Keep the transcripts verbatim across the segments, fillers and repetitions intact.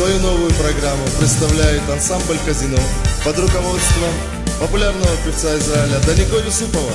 Свою новую программу представляет ансамбль «Казино» под руководством популярного певца Израиля Данико Юсупова.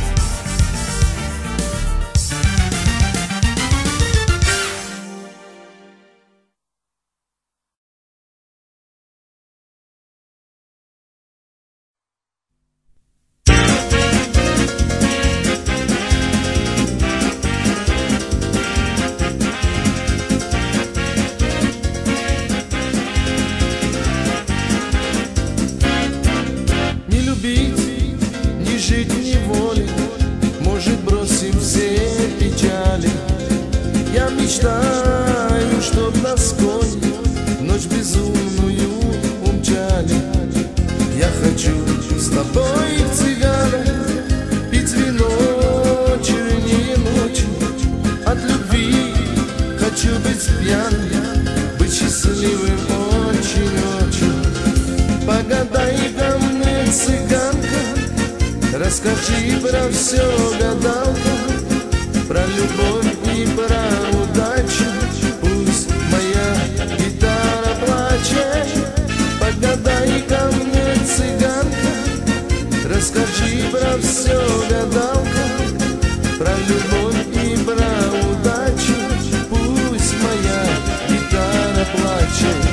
Жить в неволе, может, бросим все печали. Я мечтаю, чтоб нас кони ночь безумную умчали. Я хочу с тобой в цыгана пить вино чернее ночи. От любви хочу быть пьяным, быть счастливым очень-очень. Погадай ко мне, цыганка, расскажи про все, гадалка, про любовь и про удачу. Пусть моя гитара плачет. Погадай ко мне, цыганка, расскажи про все, гадалка, про любовь и про удачу. Пусть моя гитара плачет.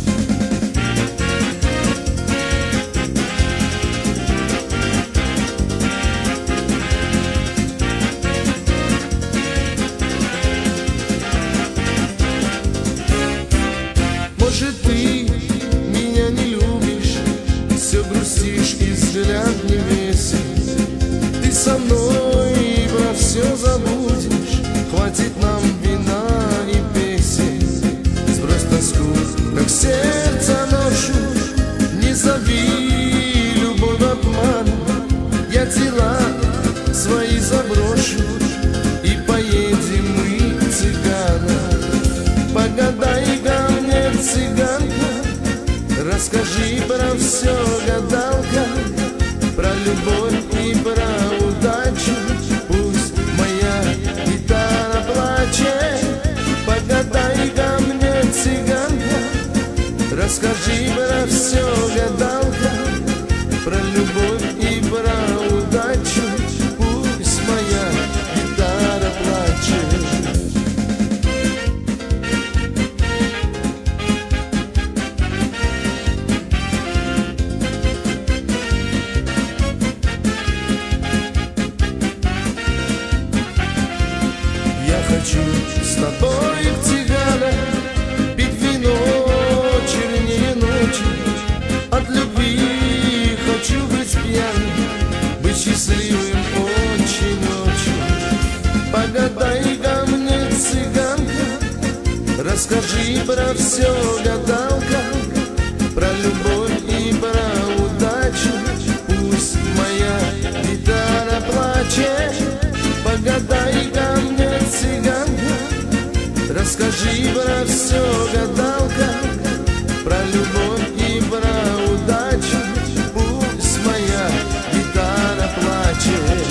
Может, ты меня не любишь, все грустишь и взгляд не весел. Ты со мной и про все забудешь, хватит нам вина и песен. Сбрось тоску, как сердце ношу, не зови любовь обманом. Я дела свои заброшу, и поедем мы, цыгана. Погадай ко мне, цыганка, расскажи про все, гадалка, про любовь и про удачу. Пусть моя гитара плачет. Погадай ко мне, цыганка, расскажи про все, гадалка, про любовь и про удачу. Пусть моя гитара плачет. Я хочу с тобой в цыгана пить вино чернее ночи. От любви хочу быть пьяным, быть счастливым очень-очень. Погадай ко мне, цыганка, расскажи про все, гадалка, про любовь и про удачу. Пусть моя гитара плачет. Погадай ко мне, цыганка, расскажи про все, гадалка, про любовь и про удачу. Пусть моя гитара плачет.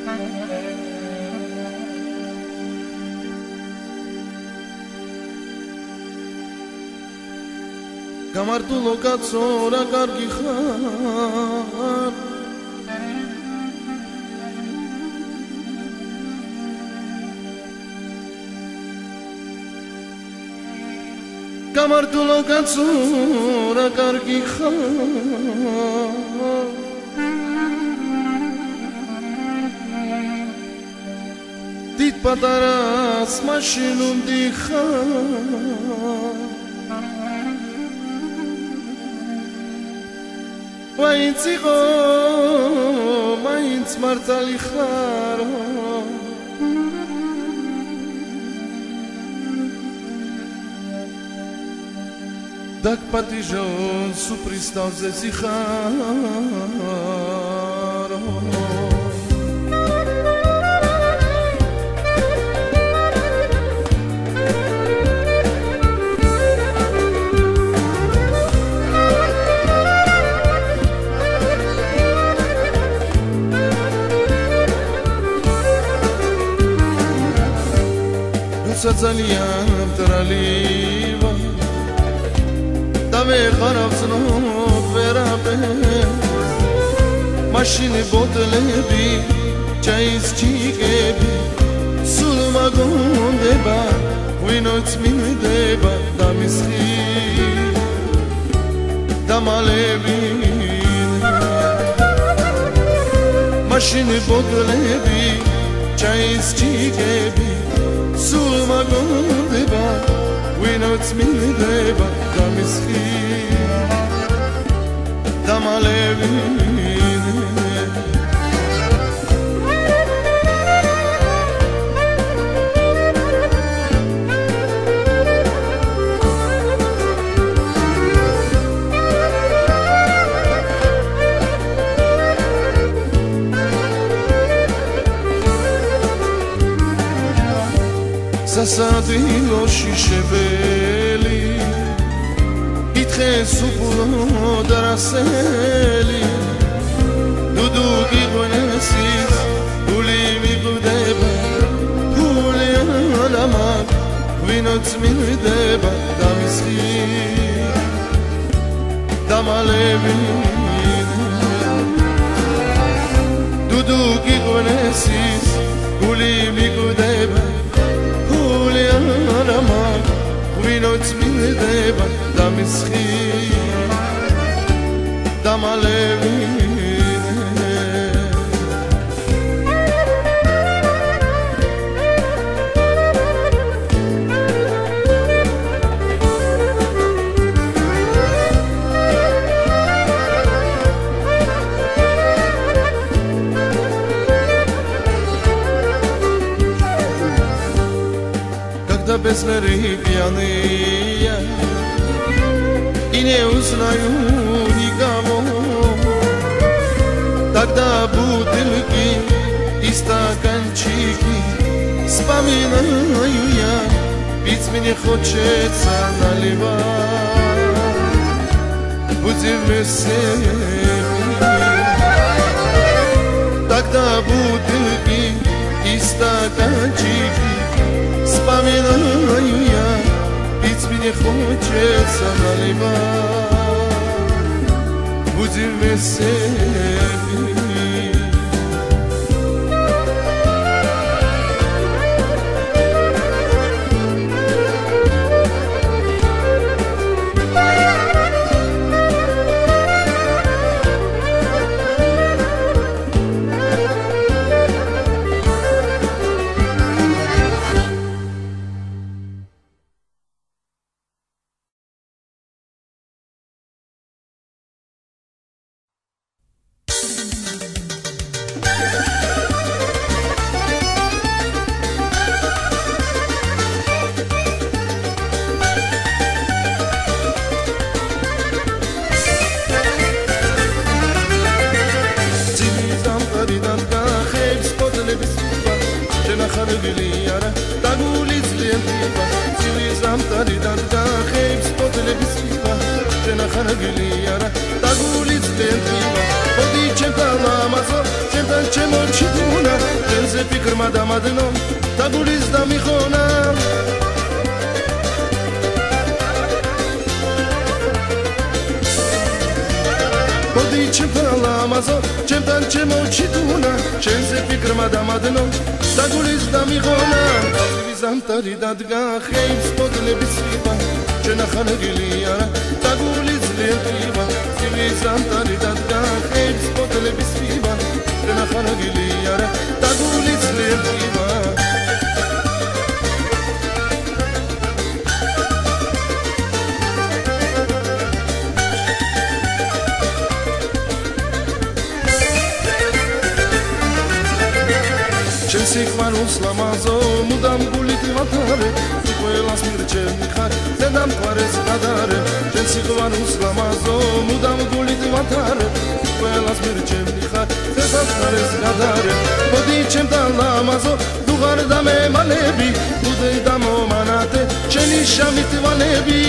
გამარტულო კაცო რა კარგი ხარ გამარტულო კაცო რა კარგი ხარ დიდ პატარას მაშინ უნდიხარ მაინც იყო მაინც მართალი ხარო დაგპატიჟო სუფრის თავზე სიხარო ძალიან მტრალი ვარ და მე ხარავს ნოთ ვერაფერს მაშინ ბოთლები ჩაის ჩიკები სულ მაგონდება ვინოც მინდება და მისხი და მალები მაშინ ბოთლები ჩაის ჩიკები სულ მაგონდება ვინოც მინდება და მისხი და მალები სასადილოში შებელი ითხრეს უბრალო დრასელი დუდუკი ღონესის გული მიგვდება გული ალამა ვინოც მინდება და მისხი და მალები დუდუკი ღონესის გული მიგვდება ვინოც მინდება და მისხი და მალები без пьяные и не узнаю никого. Тогда бутылки и стаканчики вспоминаю я, ведь мне хочется наливать. Будем вместе. Тогда бутылки и стаканчики вспоминаю я, ведь мне хочется наливать. Будем вместе. Oggi c'è la mazzo, c'è c'è molto fikrmadamadın o Tagulizda mikhonam Bodi çemtan lamazo Çemtan çemo çituna Çense fikrmadamadın o Tagulizda mikhonam Vizam taridadga Kheyb spodle bisviva Çena khana giliyara Taguliz lentiva Vizam taridadga Kheyb spodle bisviva Çena khana giliyara Taguliz lentiva Sikvan uslamazo mudam gulit vatare Sikoelas mirčevni har sedam pares kadare Čen sikvan uslamazo mudam gulit vatare Sikoelas mirčevni har sedam pares kadare Podičem da lamazo dugar da me malebi Budej da mo manate čeni šamit valebi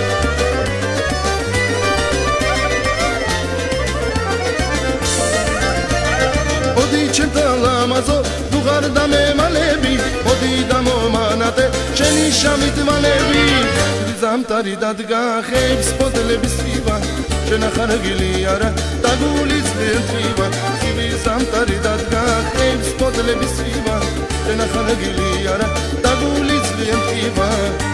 Podičem da lamazo Dugarda me malebi, odida mo manate, čeni šamit valebi Vizam taridadga, kheyb spodle bisviva, čena khana giliyara, taguliz lentriva Vizam taridadga, kheyb spodle bisviva, čena khana giliyara, taguliz lentriva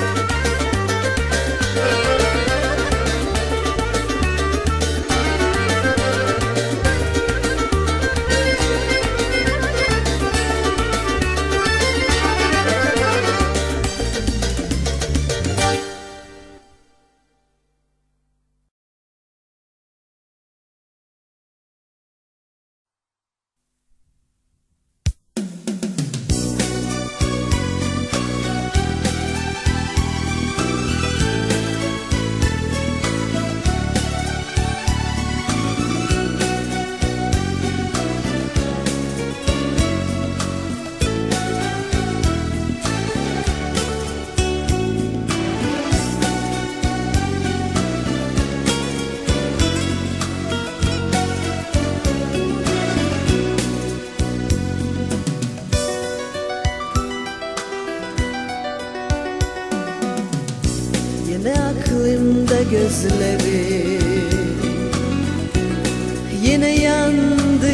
Gözleri yine yandı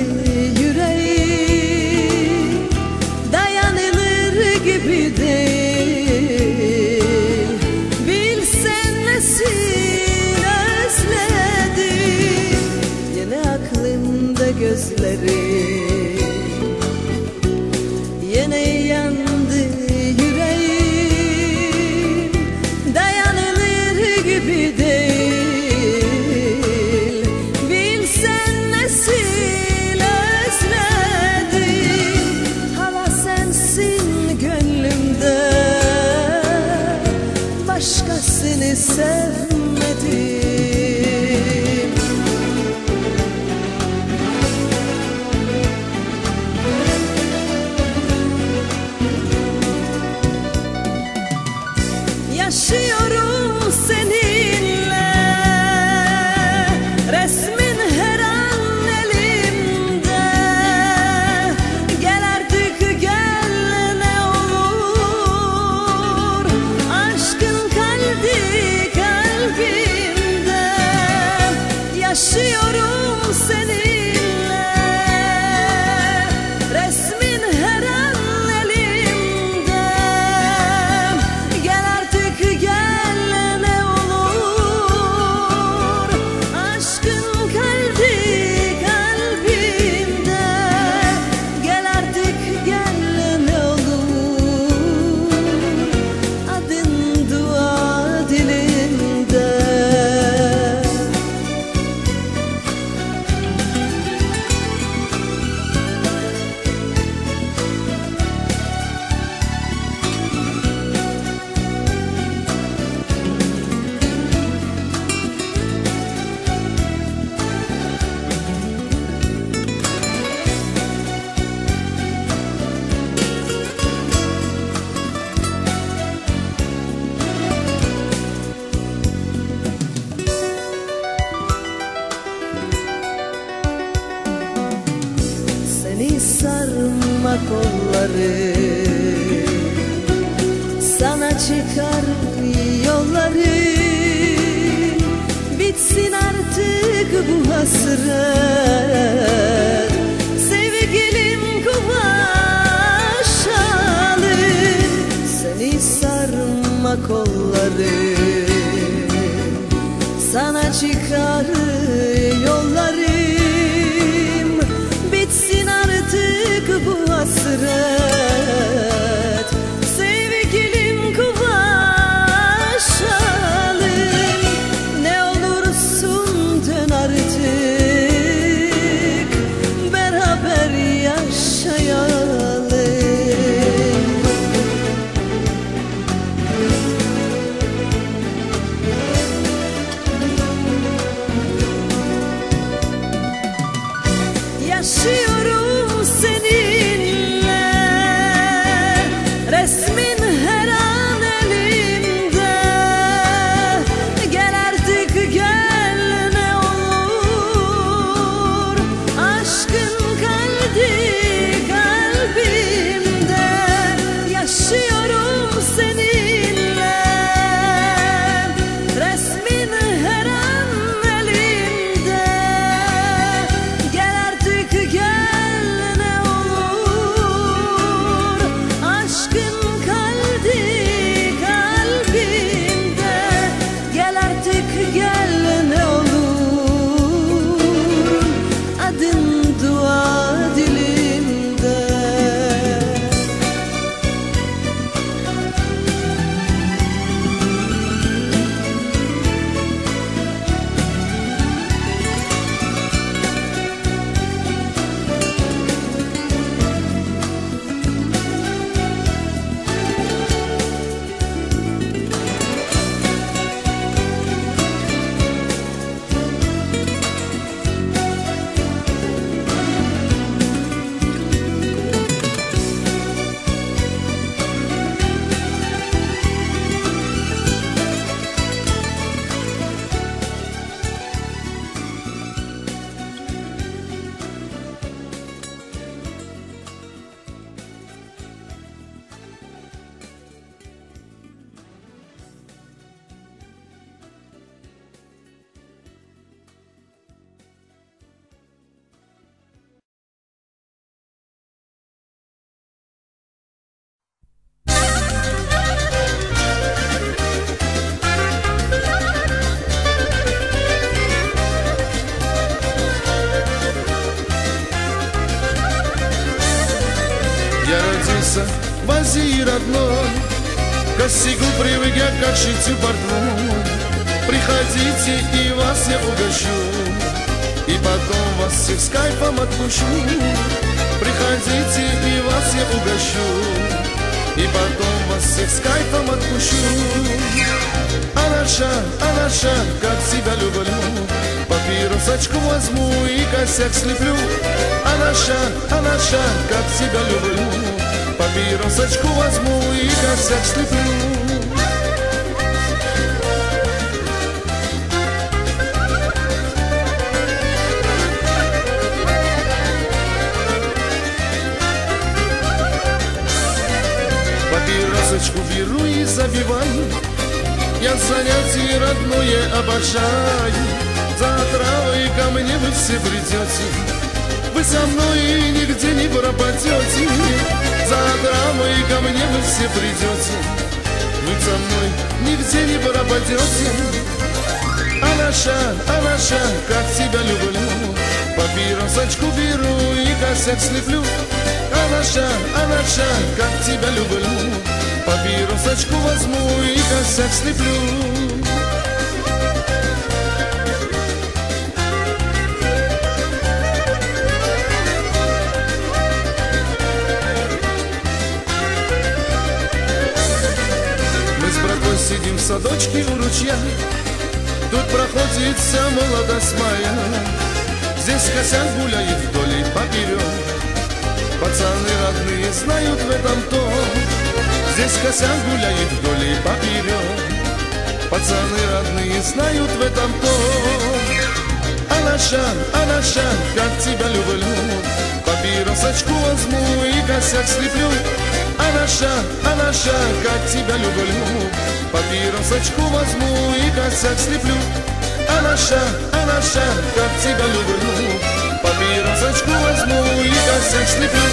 yüreğim dayanılır gibi değil bilsen nesin özledim yine aklımda gözleri yine yandı yüreğim dayanılır gibi değil Başkasını sevmedim seni sarma kolları. Sana çıkar yolları, bitsin artık bu hasret. Sevgilim kumaşalı, seni sarma kolları. Sana çıkar yollarım, bitsin artık bu hasret. Sevgilim kumaşalı, ne olursun dön artık, beraber yaşayalım. Yaşıyorum seninle, resmin her an elimde. Gel artık gel, ne olur, aşkın kaldı kalbimde. Yaşıyorum seninle, resmin her an elimde. Gel artık gel, ne olur, aşkın kaldı kalbimde. Gel artık gel, ne olur, adın dua dilimde. Я родился в Азии родной, косигу привык я как шитью портной. Приходите, и вас я угощу, и потом вас всех с кайфом отпущу. Приходите, и вас я угощу, и потом вас всех с кайфом отпущу. Анаша, Анаша, как тебя люблю, папиросочку возьму и косяк слеплю. Анаша, Анаша, как тебя люблю, папиросочку возьму и косяк слеплю. Папиросочку беру и забиваю, я занятие родное обожаю. За травой ко мне вы все придете, вы со мной нигде не пропадете. За травой ко мне вы все придете, вы со мной нигде не пропадете. Анаша, Анаша, как тебя люблю, папиросочку беру и косяк слеплю. Анаша, Анаша, как тебя люблю, папиросочку возьму и косяк слеплю. Сидим в садочке у ручья, тут проходит вся молодость моя. Здесь косяк гуляет вдоль и поперек, пацаны родные знают в этом то. Здесь косяк гуляет вдоль и поперек, пацаны родные знают в этом то. Анаша, Анаша, как тебя люблю, папиросочку косяк слеплю. Анаша, Анаша, как тебя люблю. Папиросочку возьму и косяк слеплю. Анаша, Анаша, как тебя люблю. Папиросочку возьму и косяк слеплю.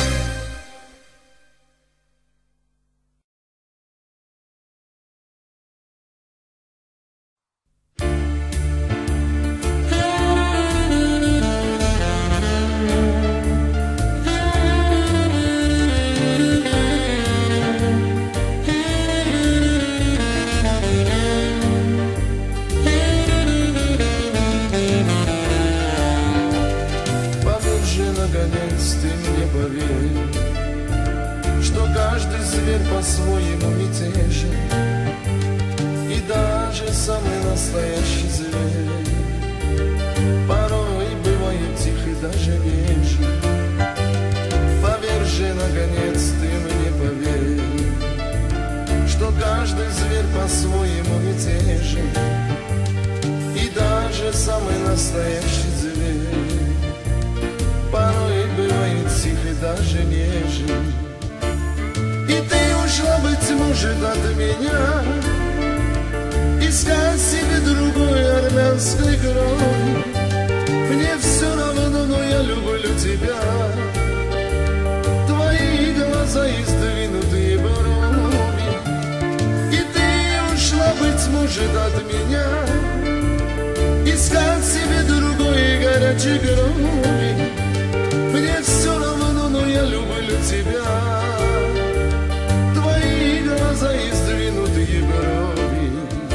Наконец ты мне поверь, что каждый зверь по-своему мятежен, и даже самый настоящий зверь порой бывает тих и даже нежен. Поверь же, наконец ты мне поверь, что каждый зверь по-своему мятежен, и даже самый настоящий зверь порой бывает тих и даже нежен. И ты ушла, быть может, от меня, искать себе другой армянской крови. Мне все равно, но я люблю тебя. Твои глаза и сдвинутые брови. И ты ушла, быть может, от меня, искать себе другой горячей крови. Мне все равно, но я люблю тебя. Твои глаза и сдвинутые брови.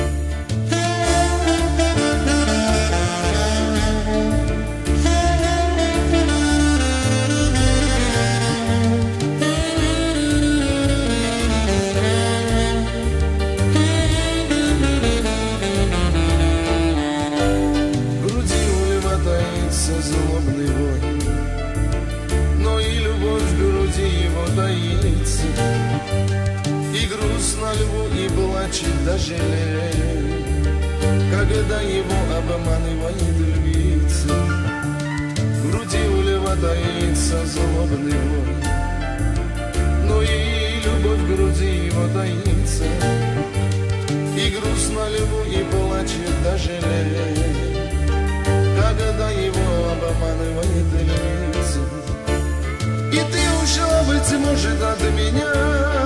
В груди у льва таится злобный вой, но и любовь в груди его таится. И грустно льву, и плачет, да жалеет, когда его обманывает львица. В груди у льва таится злобный вой, но и любовь в груди его таится. И грустно льву, и плачет, да жалеет, когда его обманывает львица. И ты ушла, быть может, от меня,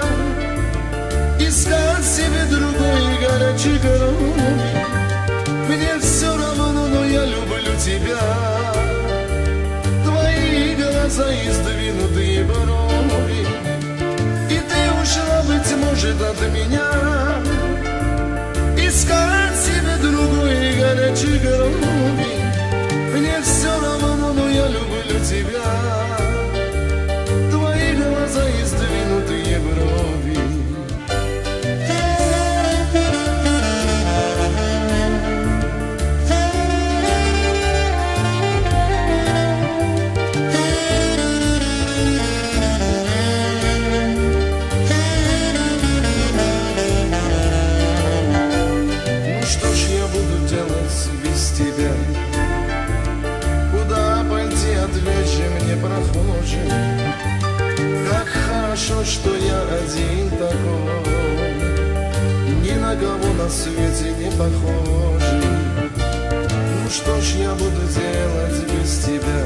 искать себе другой горячей крови. Мне все равно, но я люблю тебя. Твои глаза и сдвинутые брови. И ты ушла, быть может, от меня, искать себе другой горячей крови. Мне все равно, но я люблю тебя. Глаза и сдвинутые брови. Ну что ж я буду делать без тебя? Куда пойти, ответь же мне, прохожий. Как хорошо, что я один такой, ни на кого на свете не похожий. Ну что ж я буду делать без тебя?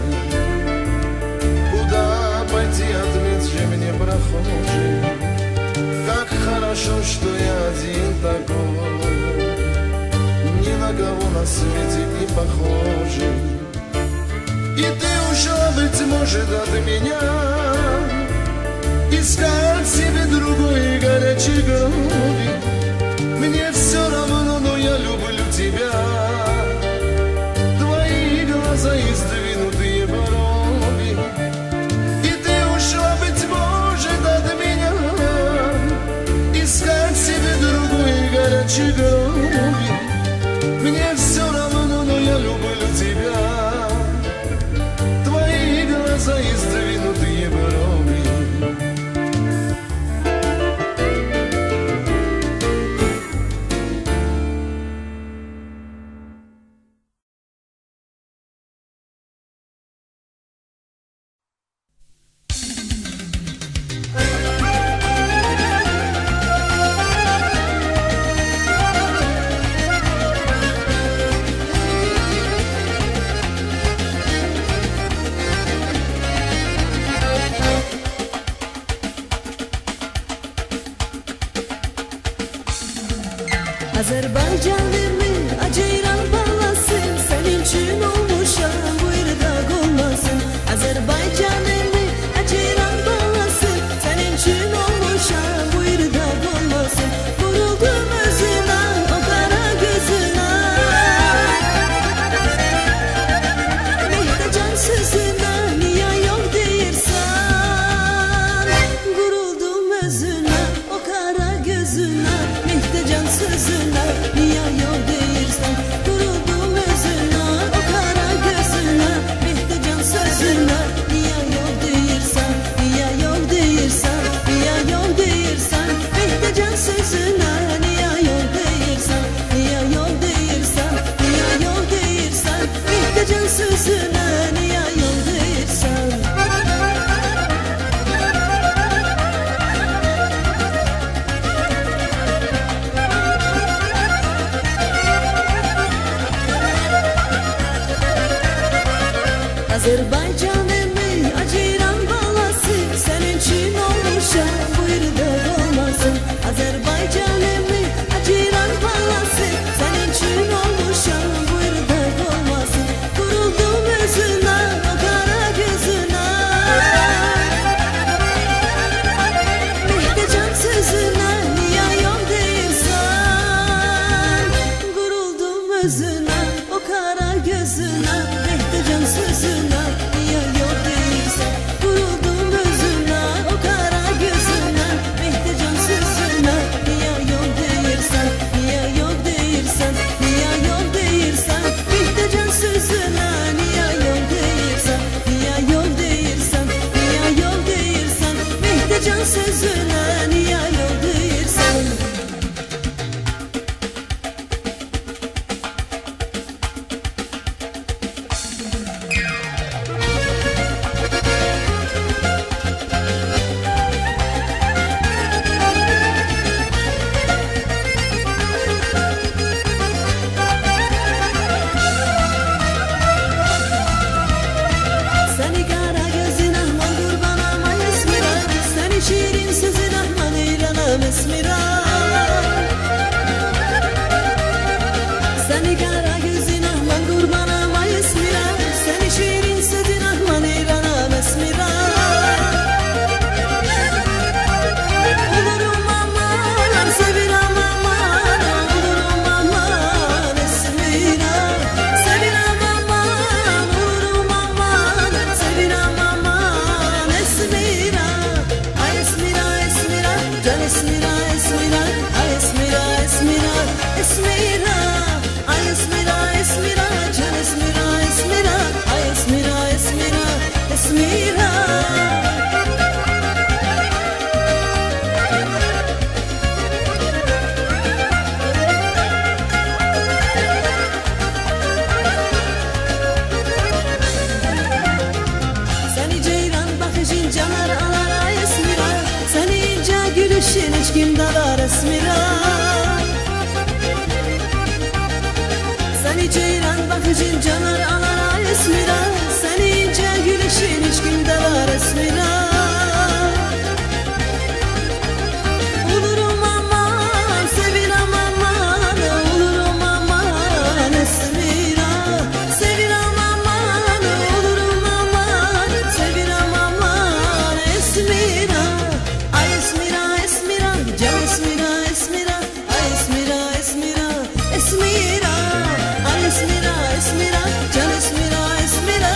Куда пойти, ответь же мне, прохожий. Как хорошо, что я один такой, ни на кого на свете не похожий. И ты ушла, быть может, от меня, искать себе другой горячей крови. Мне все равно, но я люблю тебя. Твои глаза и сдвинутые брови. И ты ушла, быть может, от меня, искать себе другой горячей крови. Мне все равно, но я люблю тебя. Твои глаза и сдвинутые Azerbaycan'ımın aceyran balası, senin için olmuşam buyurdak olmasın. Azerbaycan'ımın aceyran balası, senin için olmuşam buyurdak olmasın. Vuruldum özüne, o kara gözüne, Mehdecan sözüne, niye yok deyirsen. Vuruldum özüne, o kara gözüne, Mehdecan sözüne, niye yok deyirsen. Vuruldum özüne, o kara gözüne, Mehdecan sözüne, niye yok deyirsen. Niye yok deyirsen, niye yok deyirsen, Mehdecan sözüne, niye yok deyirsen. Niye yok deyirsen, niye yok deyirsen, Mehdecan sözüne, niye yok deyirsen. Azerbaycan'ımın aceyran balası, senin için olmuşam buyurdak olmasın. Azerbaycan'ımın aceyran balası, senin için olmuşam buyurdak olmasın. Vuruldum özüne, o kara gözüne, Mehdecan sözüne, niye yok deyirsen. Vuruldum özüne, o kara gözüne, Mehdecan sözüne, niye yok deyirsen. Vuruldum özüne, o kara gözüne, Mehdecan sözüne, niye yok deyirsen. Niye yok deyirsen, niye yok deyirsen, Mehdecan sözüne, niye yok deyirsen. Niye yok deyirsen, niye yok deyirsen, Mehdecan sözüne, niye yok deyirsen. Seni kara gözün ahman kurban ama esmira, seni şirin sözün ahman eyranam esmira. Seni kara gözün ahman kurban ama esmira, seni şirin sözün ahman eyranam esmira. Olurum aman, seviram aman, olurum aman esmira. Seviram aman, olurum aman, seviram aman esmira. Ay esmira, esmira, can esmira, esmira. Ay esmira, esmira, esmira. Ay esmira, esmira, can esmira, esmira. Ay esmira, esmira, esmira. Seni ceyran bakışın canar alar ay esmira, seni ince gülüşün hiç kim dalar esmira. Seni ceyran bakışın canar alar ay esmira, seni ince gülüşün hiç kim dalar esmira. Olurum aman, seviram aman, olurum aman esmira. Seviram aman, olurum aman, seviram aman esmira. Ay esmira, esmira, can esmira, esmira. Ay esmira, esmira, esmira. Ay esmira, esmira, can esmira, esmira.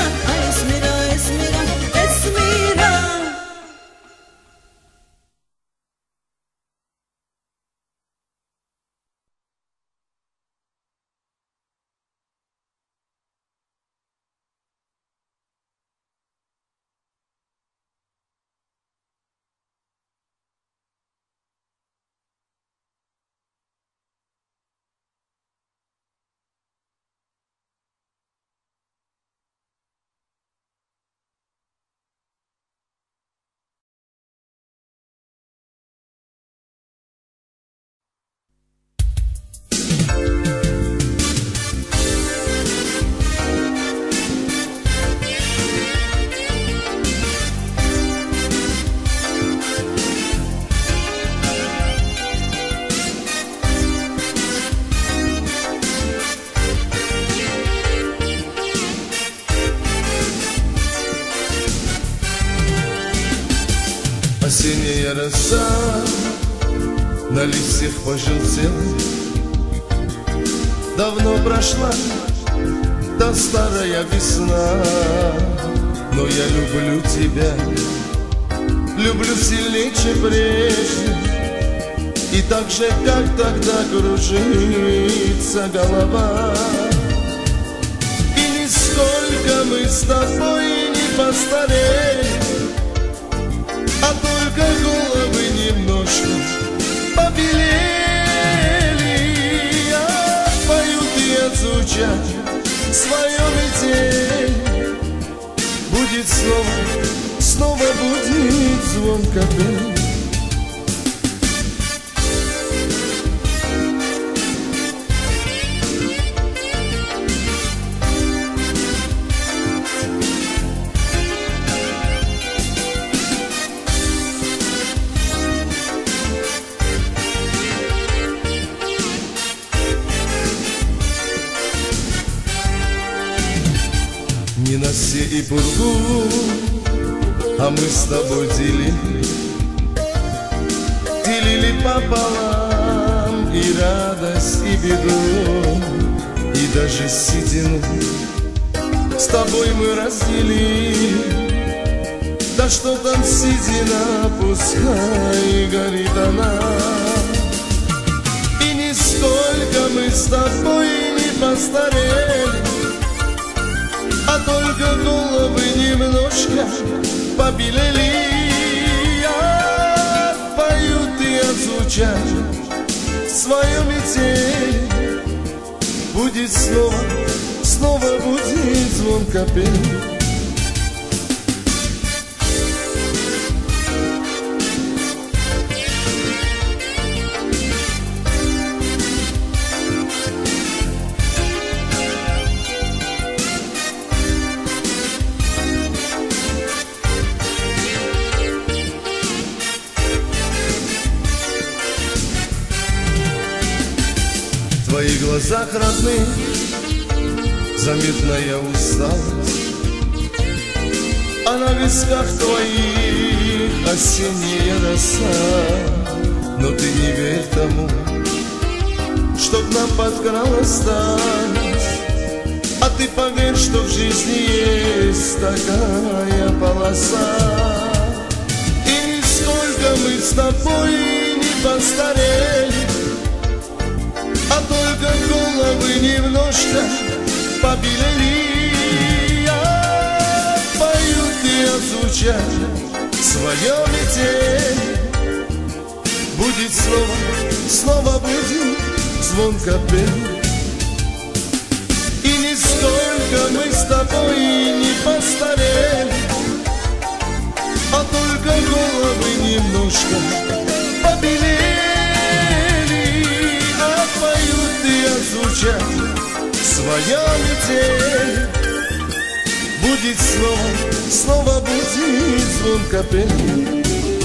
Осенняя роса на листьях пожелтела. Давно прошла та старая весна, но я люблю тебя, люблю сильнее, чем прежде. И так же, как тогда, кружится голова. И нисколько мы с тобой не постарели, а только головы немножко побелели. А поют и отзвучат в своем метели. Будет снова, снова будет звон капель. Ненастье и пургу, а мы с тобой делили, делили пополам и радость, и беду, и даже седину с тобой мы разделили. Да что там седина, пускай горит она. И нисколько мы с тобой не постарели, а только головы немножко побелели. А поют и отзвучат в своем метели. Будет снова, снова будет звон капель. В твоих глазах родных заметная усталость, а на висках твоих осенняя роса. Но ты не верь тому, что к нам подкралась старость, а ты поверь, что в жизни есть такая полоса. И нисколько мы с тобой не постарели, а только головы немножко побелели. А поют и отзвучат в своем метели. Будет снова, снова будет звон капель. И нисколько мы с тобой не постарели, а только головы немножко побелели. Звучат в своем метели. Будет снова, снова будет звон капель.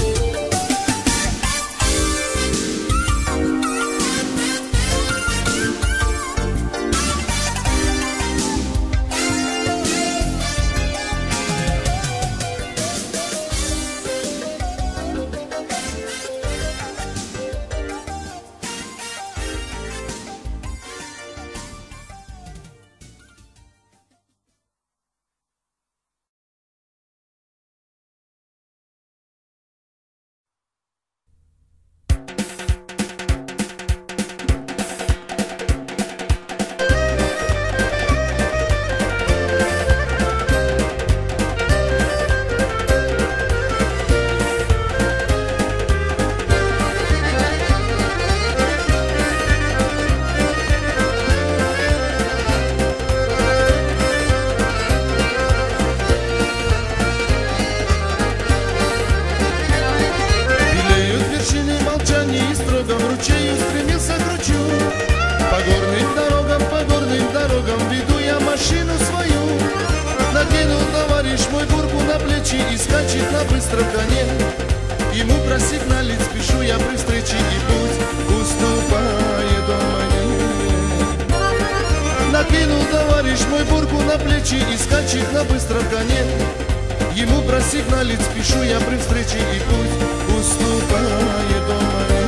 И скачет на быстром коне. Ему просигналить спешу я при встрече, и путь уступает он мне. Накинул товарищ мой бурку на плечи и скачет на быстром коне. Ему просигналить спешу я при встрече, и пусть уступает он мне.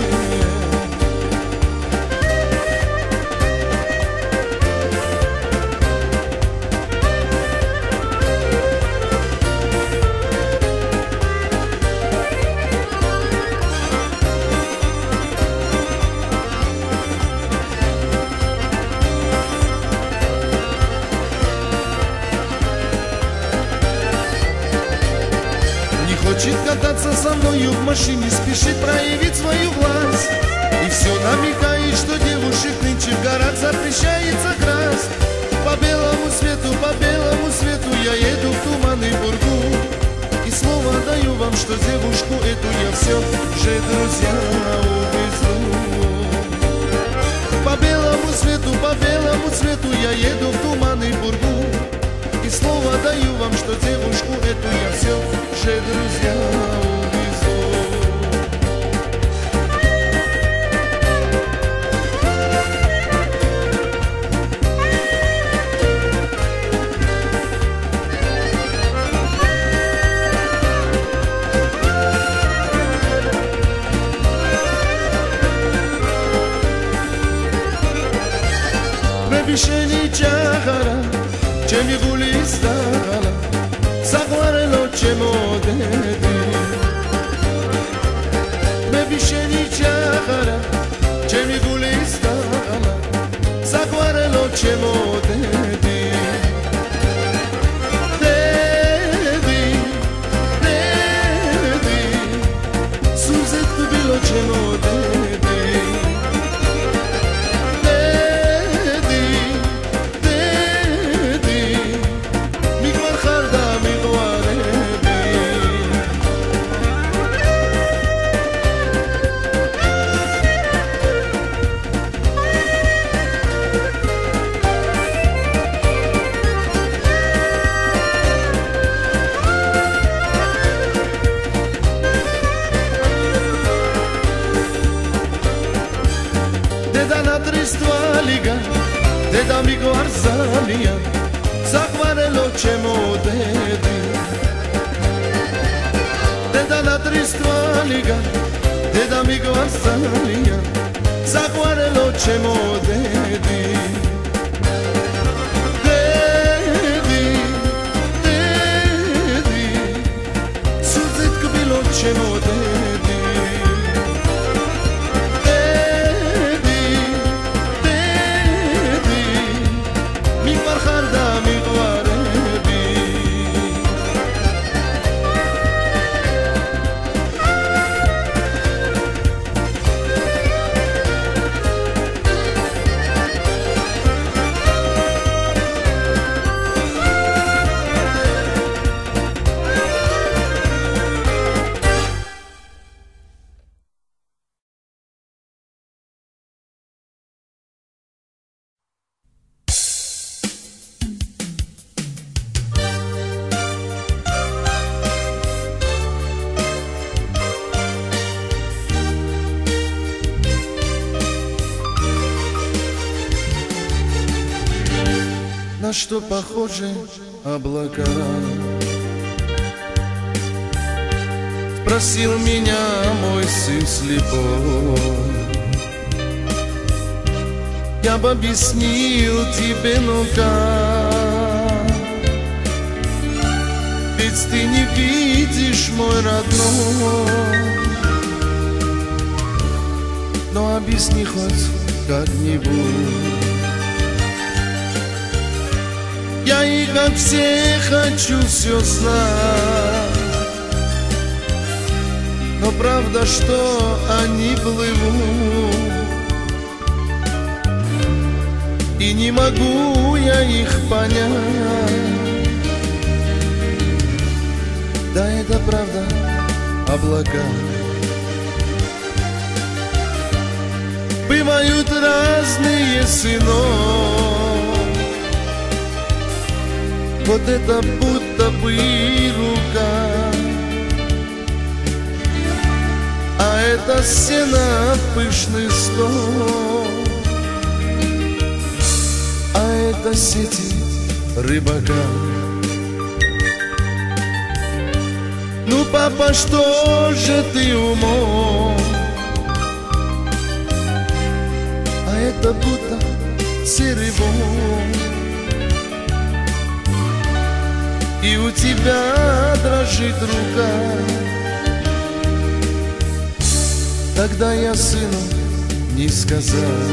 Хочет кататься со мною в машине, спешит проявить свою власть. И все намекает, что девушек нынче в горах запрещается красть. По белому свету, по белому свету я еду в туманный бургу. И слово даю вам, что девушку эту я все же, друзья, увезу. По белому свету, по белому свету я еду в туманный бургу. И слово даю вам, что девушку эту я все же, друзья, увезу. Превишение чахара, чем и гули стала, загларело чему деди. Превишение чахара, чем и гули стала, загларело чему деди. Деди, деди, сузетку било чему деди. Deda amigo Arzania, zahvalelo ćemo dedi. Deda na tristva liga, deda amigo Arzania, zahvalelo ćemo dedi. Dedi, dedi, suzitko bilo ćemo dedi. На что похожи облака? Спросил меня мой сын слепой. Я бы объяснил тебе, ну как, ведь ты не видишь, мой родной. Но объясни хоть как-нибудь. Я и как все хочу все знать, но правда, что они плывут, и не могу я их понять. Да, это правда, облака бывают разные, сынок. Вот это будто бы рука, а это сено пышный стол, а это сети рыбака. Ну, папа, что же ты умом? А это будто серый вон, и у тебя дрожит рука. Тогда я сыну не сказал,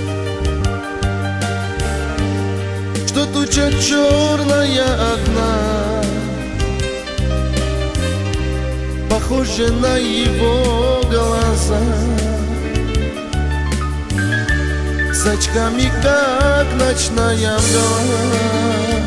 что туча черная одна, похожа на его глаза, с очками, как ночная мгла.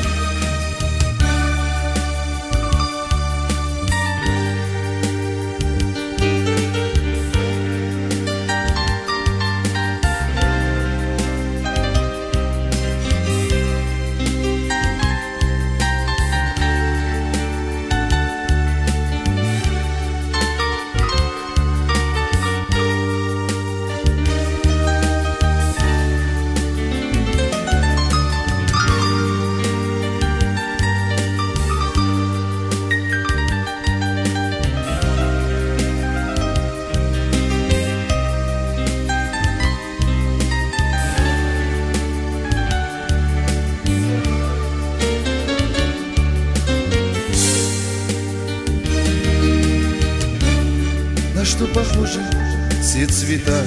На что похожи все цвета?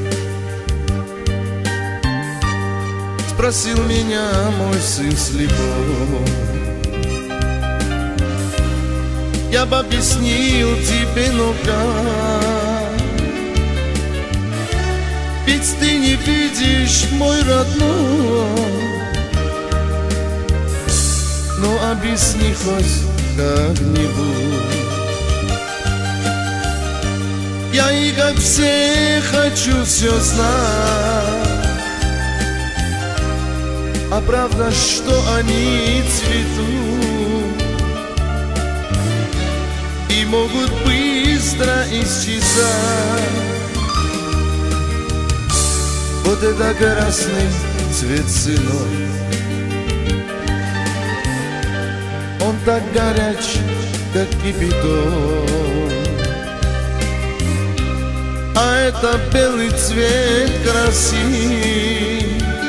Спросил меня мой сын слепой. Я бы объяснил тебе, но как? Ведь ты не видишь, мой родной. Но объясни хоть как-нибудь. Я и как все хочу все знать. А правда, что они цветут и могут быстро исчезать. Вот это красный цвет, сынок, он так горяч, как кипяток. А это белый цвет красив,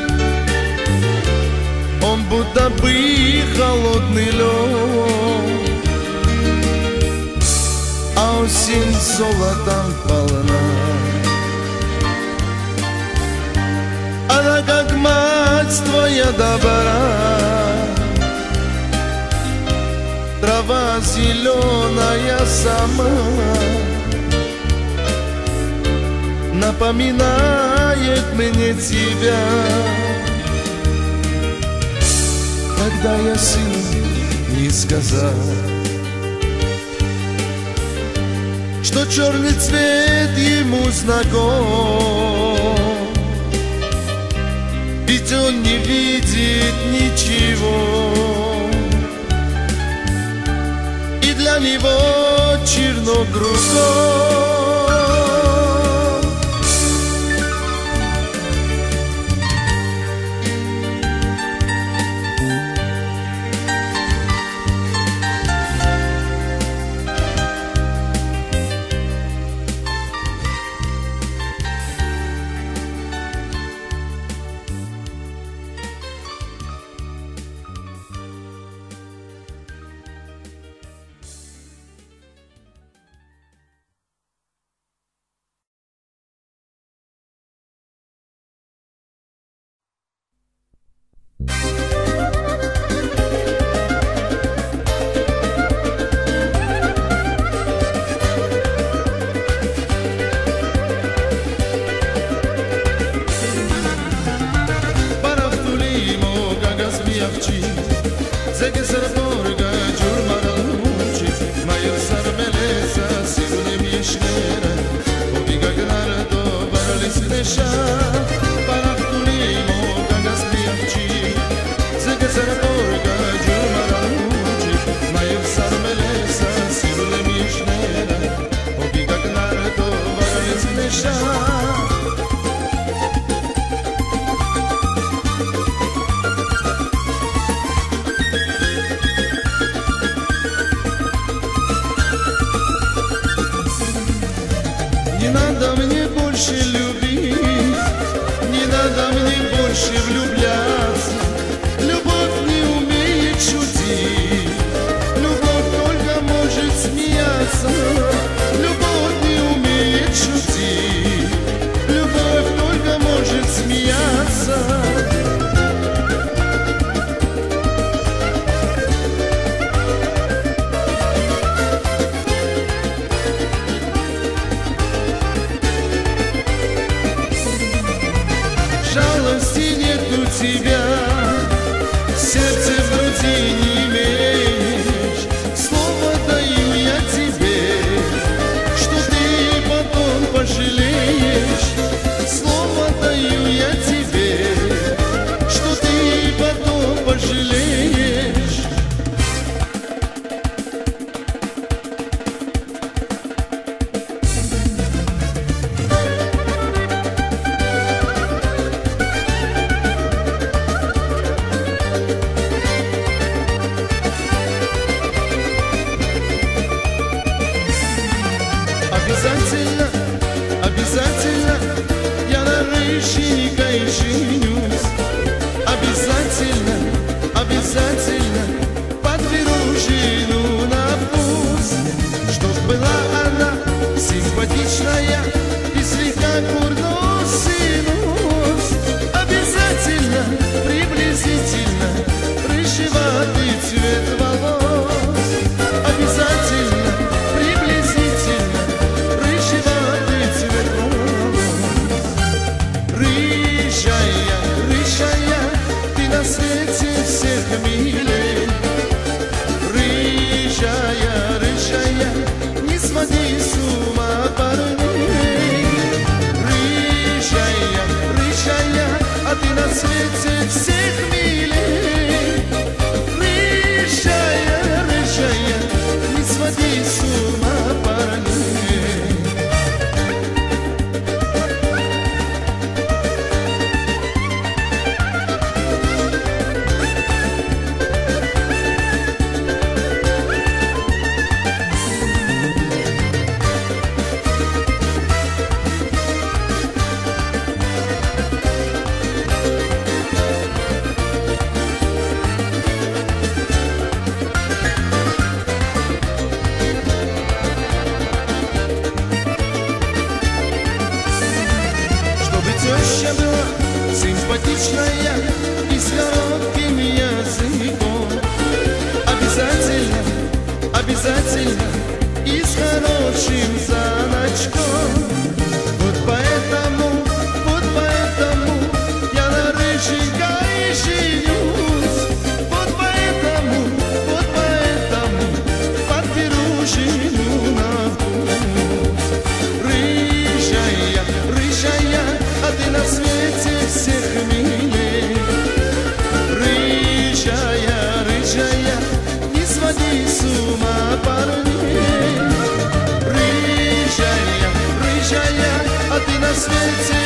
он будто бы холодный лед, а осень золотом полна. Она как мать твоя добра, трава зеленая сама, напоминает мне тебя. Когда я сыну не сказал, что черный цвет ему знаком, ведь он не видит ничего, и для него черно кругом. влюбляться. Любовь не умеет шутить, любовь только может смеяться. Любовь не умеет шутить, любовь только может смеяться. Жалости нет у тебя, сердце в груди не имеешь. Слово даю я тебе, что ты потом пожалеешь. Слово даю я тебе, что ты потом пожалеешь. Обязательно, обязательно я на рыженька и женюсь. Обязательно, обязательно подберу жену на вкус, чтоб была она симпатичная и слегка курносый нос. Обязательно, приблизительно рыжеватый цвет волос. Обязательно, приблизительно рыжеватый цвет волос. Рыжая, рыжая, ты на свете всех милей. Рыжая, рыжая, не своди с ума парней. Рыжая, рыжая, а ты на свете всех милей. Рыжая, рыжая, не своди с ума парней. Теща была симпатичная и с коротким языком. Обязательно, обязательно и с хорошим заначком. Вот поэтому, вот поэтому я на рыженька и женюсь. Вот поэтому, вот поэтому подберу жену на вкус. Рыжая, рыжая, а ты на свете всех милей. Рыжая, рыжая, не своди с ума парней. Рыжая, рыжая, а ты на свете